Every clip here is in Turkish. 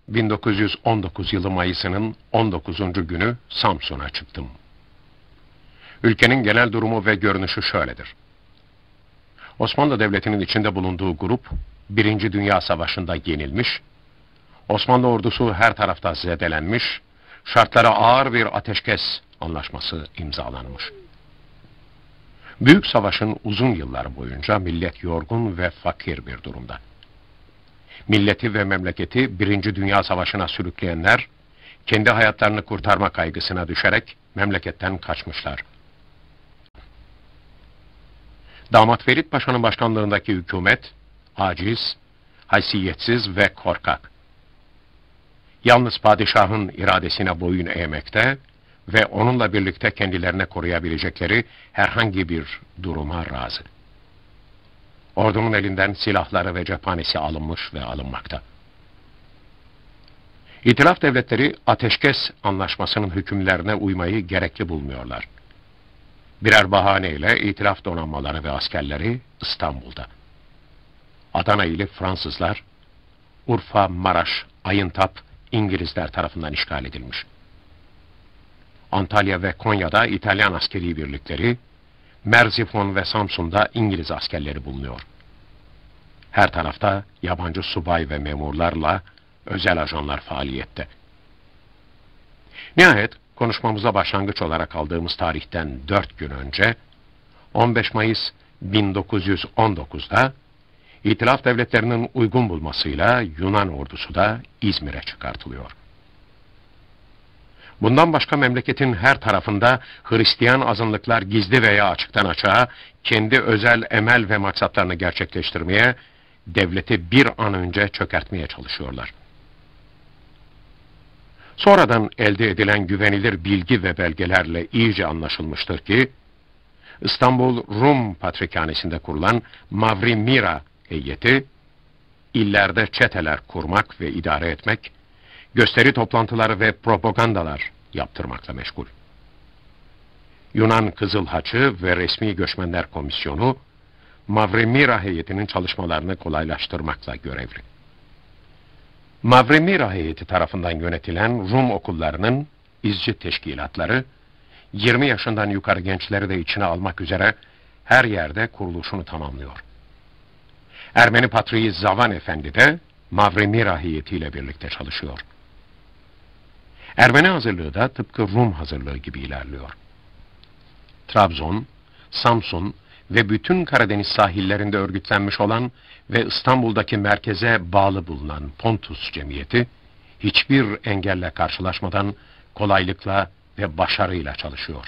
1919 yılı Mayıs'ının 19. günü Samsun'a çıktım. Ülkenin genel durumu ve görünüşü şöyledir. Osmanlı Devleti'nin içinde bulunduğu grup, 1. Dünya Savaşı'nda yenilmiş, Osmanlı ordusu her tarafta zedelenmiş, şartlara ağır bir ateşkes anlaşması imzalanmış. Büyük savaşın uzun yılları boyunca millet yorgun ve fakir bir durumda. Milleti ve memleketi 1. Dünya Savaşı'na sürükleyenler, kendi hayatlarını kurtarma kaygısına düşerek memleketten kaçmışlar. Damat Ferit Paşa'nın başkanlığındaki hükümet, aciz, haysiyetsiz ve korkak. Yalnız padişahın iradesine boyun eğmekte ve onunla birlikte kendilerine koruyabilecekleri herhangi bir duruma razı. Ordunun elinden silahları ve cephanesi alınmış ve alınmakta. İtilaf devletleri ateşkes anlaşmasının hükümlerine uymayı gerekli bulmuyorlar. Birer bahaneyle itilaf donanmaları ve askerleri İstanbul'da. Adana ili Fransızlar, Urfa, Maraş, Ayıntap İngilizler tarafından işgal edilmiş. Antalya ve Konya'da İtalyan askeri birlikleri, Merzifon ve Samsun'da İngiliz askerleri bulunuyor. Her tarafta yabancı subay ve memurlarla özel ajanlar faaliyette. Nihayet konuşmamıza başlangıç olarak aldığımız tarihten 4 gün önce, 15 Mayıs 1919'da İtilaf devletlerinin uygun bulmasıyla Yunan ordusu da İzmir'e çıkartılıyor. Bundan başka memleketin her tarafında Hristiyan azınlıklar gizli veya açıktan açığa kendi özel emel ve maksatlarını gerçekleştirmeye, devleti bir an önce çökertmeye çalışıyorlar. Sonradan elde edilen güvenilir bilgi ve belgelerle iyice anlaşılmıştır ki, İstanbul Rum Patrikhanesi'nde kurulan Mavri Mira heyeti, illerde çeteler kurmak ve idare etmek, gösteri toplantıları ve propagandalar yaptırmakla meşgul. Yunan Kızıl Haçı ve Resmi Göçmenler Komisyonu, Mavri Mira heyetinin çalışmalarını kolaylaştırmakla görevli. Mavri Mira heyeti tarafından yönetilen Rum okullarının izci teşkilatları, 20 yaşından yukarı gençleri de içine almak üzere her yerde kuruluşunu tamamlıyor. Ermeni Patriği Zavan Efendi de Mavri Mira heyetiyle birlikte çalışıyor. Ermeni hazırlığı da tıpkı Rum hazırlığı gibi ilerliyor. Trabzon, Samsun ve bütün Karadeniz sahillerinde örgütlenmiş olan ve İstanbul'daki merkeze bağlı bulunan Pontus Cemiyeti, hiçbir engelle karşılaşmadan kolaylıkla ve başarıyla çalışıyor.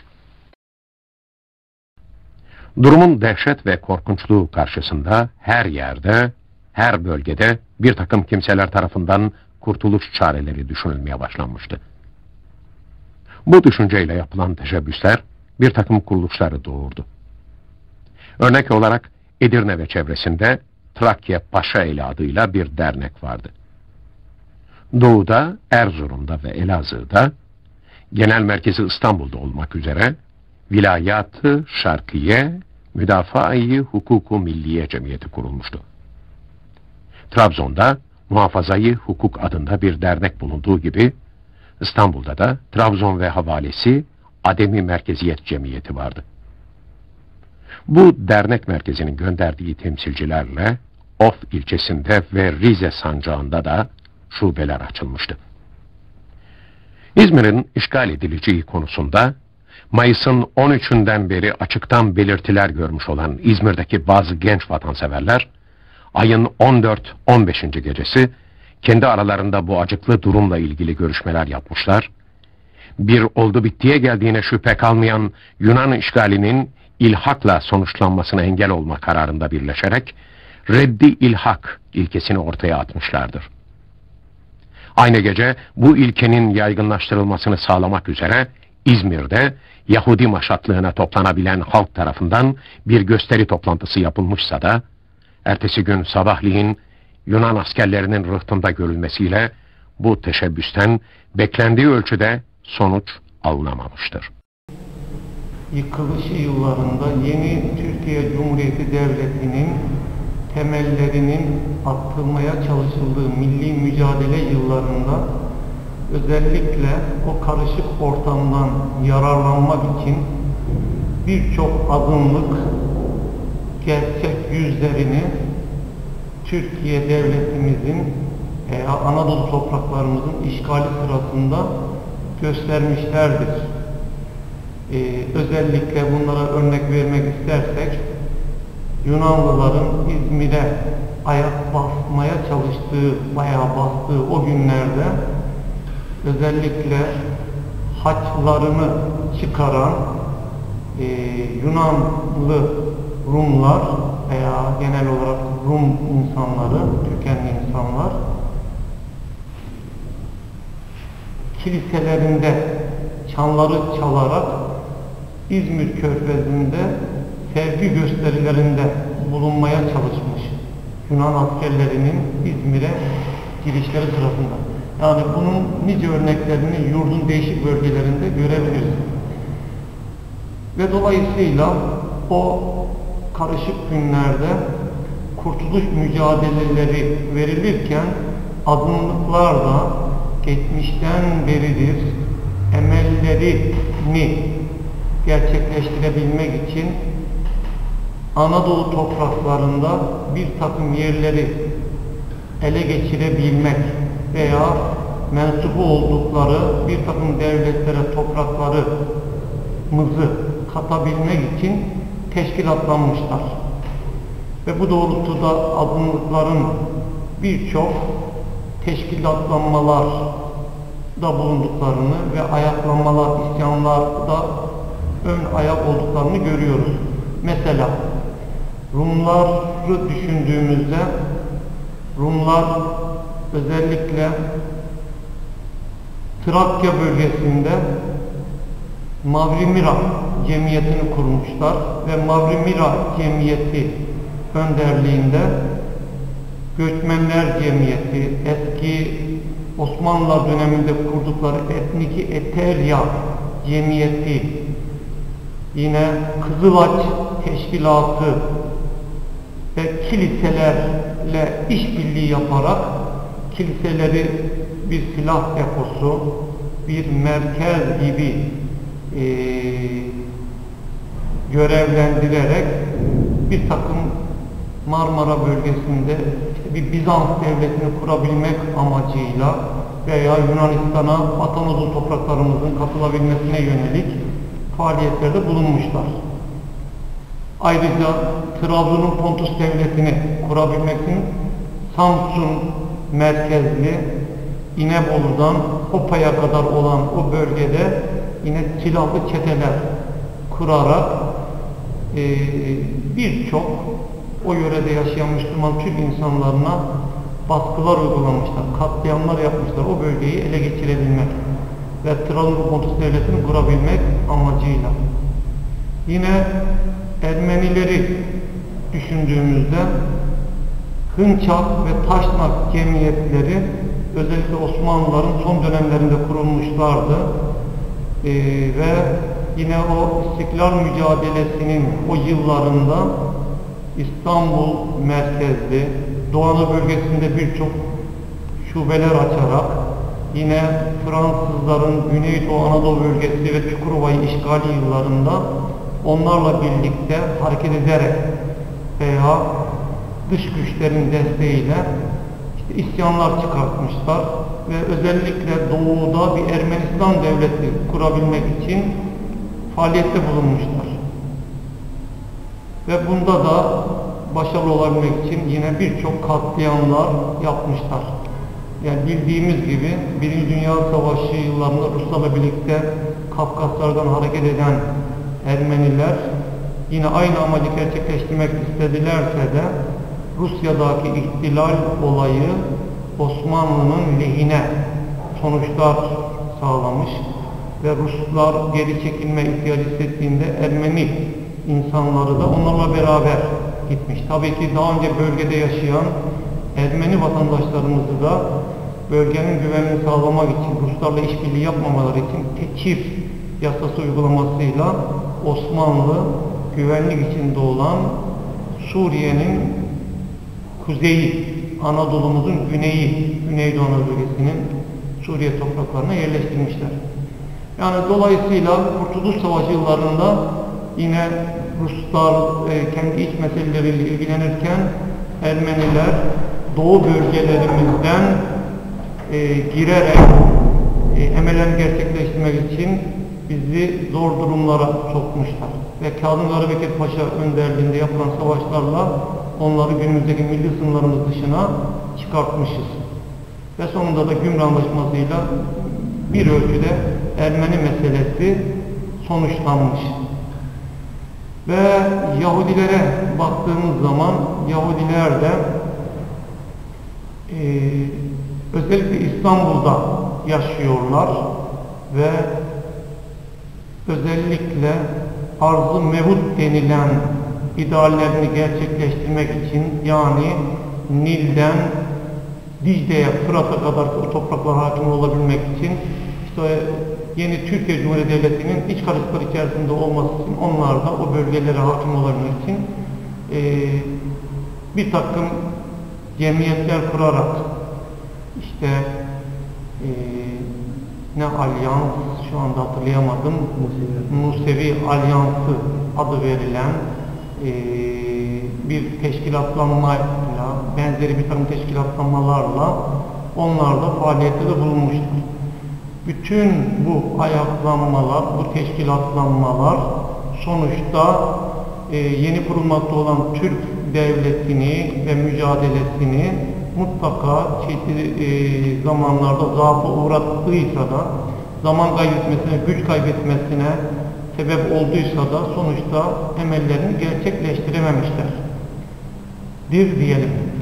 Durumun dehşet ve korkunçluğu karşısında her yerde, her bölgede bir takım kimseler tarafından kurtuluş çareleri düşünülmeye başlanmıştı. Bu düşünceyle yapılan teşebbüsler bir takım kuruluşları doğurdu. Örnek olarak Edirne ve çevresinde Trakya Paşaeli adıyla bir dernek vardı. Doğuda, Erzurum'da ve Elazığ'da, genel merkezi İstanbul'da olmak üzere Vilayat-ı Şarkiye Müdafaa-i Hukuku Milliye Cemiyeti kurulmuştu. Trabzon'da Muhafazayı Hukuk adında bir dernek bulunduğu gibi, İstanbul'da da Trabzon ve Havalesi Ademi Merkeziyet Cemiyeti vardı. Bu dernek merkezinin gönderdiği temsilcilerle Of ilçesinde ve Rize sancağında da şubeler açılmıştı. İzmir'in işgal edileceği konusunda Mayıs'ın 13'ünden beri açıktan belirtiler görmüş olan İzmir'deki bazı genç vatanseverler, ayın 14-15. gecesi kendi aralarında bu acıklı durumla ilgili görüşmeler yapmışlar. Bir oldu bittiye geldiğine şüphe kalmayan Yunan işgalinin ilhakla sonuçlanmasına engel olma kararında birleşerek reddi ilhak ilkesini ortaya atmışlardır. Aynı gece bu ilkenin yaygınlaştırılmasını sağlamak üzere İzmir'de Yahudi maşatlığına toplanabilen halk tarafından bir gösteri toplantısı yapılmışsa da, ertesi gün sabahleyin Yunan askerlerinin rıhtında görülmesiyle bu teşebbüsten beklendiği ölçüde sonuç alınamamıştır. Yıkılışı yıllarında yeni Türkiye Cumhuriyeti Devleti'nin temellerinin atılmaya çalışıldığı milli mücadele yıllarında özellikle o karışık ortamdan yararlanmak için birçok azınlık gerçek yüzlerini Türkiye devletimizin veya Anadolu topraklarımızın işgali sırasında göstermişlerdir. Özellikle bunlara örnek vermek istersek, Yunanlıların İzmir'e ayak basmaya çalıştığı, bayağı bastığı o günlerde özellikle haçlarını çıkaran Yunanlı Rumlar veya genel olarak Rum insanları, kökenli insanlar kiliselerinde çanları çalarak İzmir Körfezi'nde sevgi gösterilerinde bulunmaya çalışmış Yunan askerlerinin İzmir'e girişleri sırasında. Yani bunun nice örneklerini yurdun değişik bölgelerinde görebiliriz. Ve dolayısıyla o karışık günlerde kurtuluş mücadeleleri verilirken azınlıklar da geçmişten beridir emellerini gerçekleştirebilmek için Anadolu topraklarında bir takım yerleri ele geçirebilmek veya mensubu oldukları bir takım devletlere topraklarımızı katabilmek için teşkilatlanmışlar. Ve bu doğrultuda azınlıkların birçok teşkilatlanmalar da bulunduklarını ve ayaklanmalar, isyanlarda ön ayak olduklarını görüyoruz. Mesela Rumları düşündüğümüzde Rumlar özellikle Trakya bölgesinde Mavrimira cemiyetini kurmuşlar ve Mavrimira cemiyeti önderliğinde Göçmenler Cemiyeti, eski Osmanlılar döneminde kurdukları Etniki Eterya Cemiyeti, yine Kızılaç Teşkilatı ve kiliselerle işbirliği yaparak kiliseleri bir silah deposu, bir merkez gibi görevlendirerek bir takım Marmara bölgesinde bir Bizans devletini kurabilmek amacıyla veya Yunanistan'a, Anadolu topraklarımızın katılabilmesine yönelik faaliyetlerde bulunmuşlar. Ayrıca Trabzon'un Pontus devletini kurabilmek için Samsun merkezli İnebolu'dan Hopa'ya kadar olan o bölgede yine silahlı çeteler kurarak birçok o yörede yaşayan Müslüman Türk insanlarına baskılar uygulamışlar, katliamlar yapmışlar o bölgeyi ele geçirebilmek ve Trabzon Pontus devletini kurabilmek amacıyla. Yine Ermenileri düşündüğümüzde Hınçak ve Taşnak cemiyetleri özellikle Osmanlıların son dönemlerinde kurulmuşlardı ve yine o İstiklal mücadelesinin o yıllarında İstanbul merkezli Doğu Anadolu bölgesinde birçok şubeler açarak yine Fransızların Güneydoğu Anadolu bölgesi ve Çukurova'yı işgali yıllarında onlarla birlikte hareket ederek veya dış güçlerin desteğiyle isyanlar çıkartmışlar ve özellikle doğuda bir Ermenistan devleti kurabilmek için faaliyette bulunmuşlar. Ve bunda da başarılı olabilmek için yine birçok katliamlar yapmışlar. Yani bildiğimiz gibi Birinci Dünya Savaşı yıllarında Ruslarla birlikte Kafkaslardan hareket eden Ermeniler yine aynı amacı gerçekleştirmek istedilerse de Rusya'daki ihtilal olayı Osmanlı'nın lehine sonuçlar sağlamış ve Ruslar geri çekilme ihtiyacı hissettiğinde Ermeni insanları da onlarla beraber gitmiş. Tabii ki daha önce bölgede yaşayan Ermeni vatandaşlarımızı da bölgenin güvenliğini sağlamak için, Ruslarla işbirliği yapmamaları için tekir yasası uygulamasıyla Osmanlı güvenlik içinde olan Suriye'nin kuzeyi, Anadolu'muzun güneyi, Güneydoğu Anadolu bölgesinin Suriye topraklarına yerleştirmişler. Yani dolayısıyla Kurtuluş Savaşı yıllarında yine Ruslar kendi iç meseleleriyle ilgilenirken Ermeniler doğu bölgelerimizden girerek emellerini gerçekleştirmek için bizi zor durumlara sokmuşlar. Ve Kazım Karabekir Paşa önderliğinde yapılan savaşlarla onları günümüzdeki milli sınırlarımız dışına çıkartmışız. Ve sonunda da Gümrük Anlaşması'yla bir ölçüde Ermeni meselesi sonuçlanmış. Ve Yahudilere baktığımız zaman Yahudiler de özellikle İstanbul'da yaşıyorlar ve özellikle arz-ı mevhut denilen ideallerini gerçekleştirmek için, yani Nil'den Dicle'ye, Fırat'a kadar o topraklara hakim olabilmek için, işte yeni Türkiye Cumhuriyeti Devleti'nin iç karışıklık içerisinde olması için, onlar da o bölgelere hakim olabilmek için bir takım cemiyetler kurarak, işte ne alyans, şu anda hatırlayamadım, Musevi Alyansı adı verilen bir teşkilatlanmayla, benzeri bir takım teşkilatlanmalarla onlar da faaliyette de bulunmuştur. Bütün bu ayaklanmalar, bu teşkilatlanmalar sonuçta yeni kurulmakta olan Türk devletini ve mücadelesini mutlaka çeşitli zamanlarda zaafa uğrattıysa da, zaman kaybetmesine, güç kaybetmesine sebep olduysa da sonuçta emellerini gerçekleştirememişler. Diyelim.